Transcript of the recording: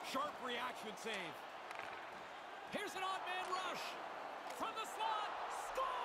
Sharp reaction save. Here's an odd man rush. From the slot, score!